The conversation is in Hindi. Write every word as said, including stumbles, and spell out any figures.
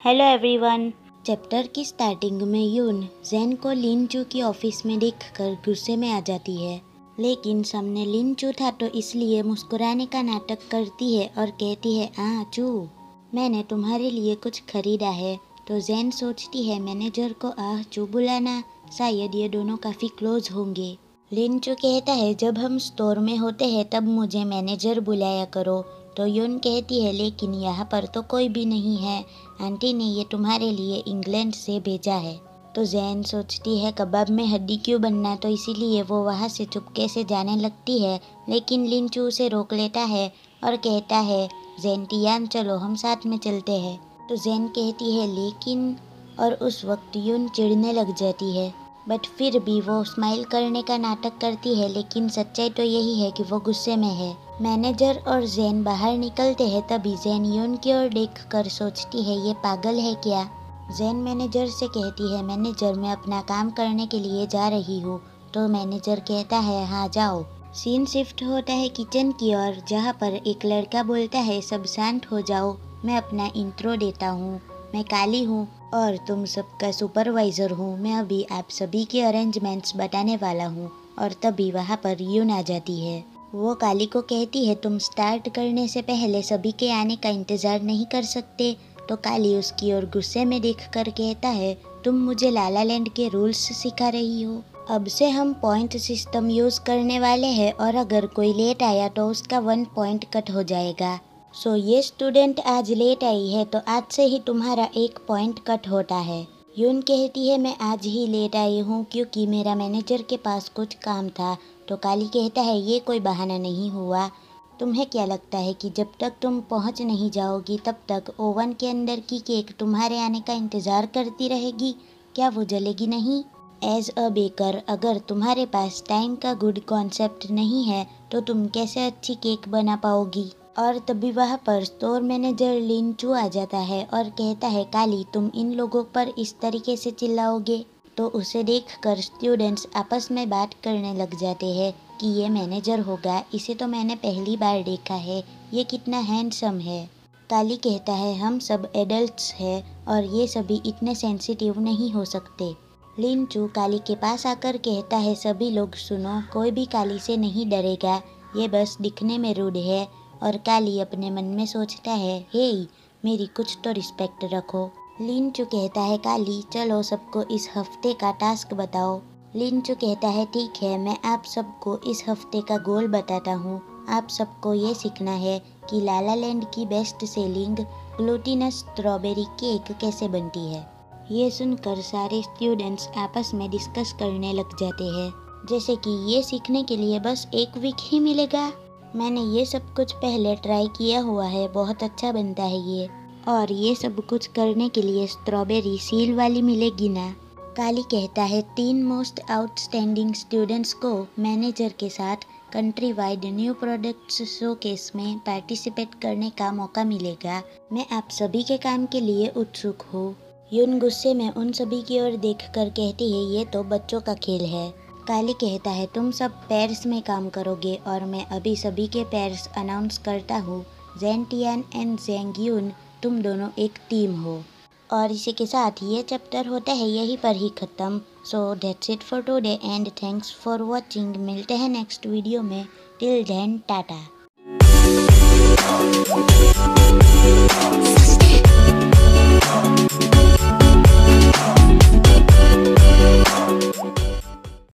Hello everyone. चैप्टर की स्टार्टिंग में यून जेन को लिन चू की ऑफिस में देखकर गुस्से में आ जाती है, लेकिन सामने लिन चू था तो इसलिए मुस्कुराने का नाटक करती है और कहती है, हाँ चू, मैंने तुम्हारे लिए कुछ खरीदा है। तो जेन सोचती है मैनेजर को आह चू बुलाना, शायद ये दोनों काफ़ी क्लोज होंगे। लिन चू कहता है जब हम स्टोर में होते हैं तब मुझे मैनेजर बुलाया करो। तो यून कहती है लेकिन यहाँ पर तो कोई भी नहीं है, आंटी ने ये तुम्हारे लिए इंग्लैंड से भेजा है। तो जैन सोचती है कबाब में हड्डी क्यों बनना, तो इसीलिए वो वहाँ से चुपके से जाने लगती है, लेकिन लिन चू उसे रोक लेता है और कहता है जैन टियान चलो हम साथ में चलते हैं। तो जैन कहती है लेकिन, और उस वक्त यून चिढ़ने लग जाती है, बट फिर भी वो स्माइल करने का नाटक करती है, लेकिन सच्चाई तो यही है कि वो गुस्से में है। मैनेजर और जैन बाहर निकलते हैं, तभी जैन यून की ओर देखकर सोचती है ये पागल है क्या। जैन मैनेजर से कहती है मैनेजर मैं अपना काम करने के लिए जा रही हूँ। तो मैनेजर कहता है हाँ जाओ। सीन शिफ्ट होता है किचन की ओर, जहाँ पर एक लड़का बोलता है सब शांत हो जाओ, मैं अपना इंट्रो देता हूँ, मैं काली हूँ और तुम सबका सुपरवाइज़र हूँ, मैं अभी आप सभी के अरेंजमेंट्स बताने वाला हूँ। और तभी वहाँ पर यून आ जाती है। वो काली को कहती है तुम स्टार्ट करने से पहले सभी के आने का इंतज़ार नहीं कर सकते। तो काली उसकी ओर गुस्से में देखकर कहता है तुम मुझे लाला लैंड के रूल्स सिखा रही हो, अब से हम पॉइंट सिस्टम यूज़ करने वाले हैं और अगर कोई लेट आया तो उसका वन पॉइंट कट हो जाएगा। सो ये स्टूडेंट आज लेट आई है तो आज से ही तुम्हारा एक पॉइंट कट होता है। यून कहती है मैं आज ही लेट आई हूँ क्योंकि मेरा मैनेजर के पास कुछ काम था। तो काली कहता है ये कोई बहाना नहीं हुआ, तुम्हें क्या लगता है कि जब तक तुम पहुँच नहीं जाओगी तब तक ओवन के अंदर की केक तुम्हारे आने का इंतज़ार करती रहेगी, क्या वो जलेगी नहीं। एज अ बेकर अगर तुम्हारे पास टाइम का गुड कॉन्सेप्ट नहीं है तो तुम कैसे अच्छी केक बना पाओगी। और तभी वहाँ पर स्टोर मैनेजर लिन चू आ जाता है और कहता है काली तुम इन लोगों पर इस तरीके से चिल्लाओगे। तो उसे देखकर स्टूडेंट्स आपस में बात करने लग जाते हैं कि ये मैनेजर होगा, इसे तो मैंने पहली बार देखा है, ये कितना हैंडसम है। काली कहता है हम सब एडल्ट्स हैं और ये सभी इतने सेंसिटिव नहीं हो सकते। लिन चू काली के पास आकर कहता है सभी लोग सुनो, कोई भी काली से नहीं डरेगा, ये बस दिखने में रूड है। और काली अपने मन में सोचता है हे मेरी कुछ तो रिस्पेक्ट रखो। लिन चू कहता है काली चलो सबको इस हफ्ते का टास्क बताओ। लिन चू कहता है ठीक है, मैं आप सबको इस हफ्ते का गोल बताता हूँ। आप सबको ये सीखना है कि लाला लैंड की best selling glutinous strawberry cake कैसे बनती है। ये सुनकर सारे स्टूडेंट्स आपस में डिस्कस करने लग जाते हैं, जैसे कि ये सीखने के लिए बस एक वीक ही मिलेगा, मैंने ये सब कुछ पहले ट्राई किया हुआ है, बहुत अच्छा बनता है ये, और ये सब कुछ करने के लिए स्ट्रॉबेरी सील वाली मिलेगी ना। काली कहता है तीन मोस्ट आउटस्टैंडिंग स्टूडेंट्स को मैनेजर के साथ country wide new products showcase में पार्टिसिपेट करने का मौका मिलेगा, मैं आप सभी के काम के लिए उत्सुक हूँ। यून गुस्से में उन सभी की ओर देखकर कहती है ये तो बच्चों का खेल है। काली कहता है तुम सब पेयर्स में काम करोगे और मैं अभी सभी के पेयर्स अनाउंस करता हूँ, जैन टियान एंड जेंग यून तुम दोनों एक टीम हो। और इसी के साथ ये चैप्टर होता है यहीं पर ही ख़त्म। So that's it for today and thanks for watching. मिलते हैं नेक्स्ट वीडियो में, टिल देन टाटा।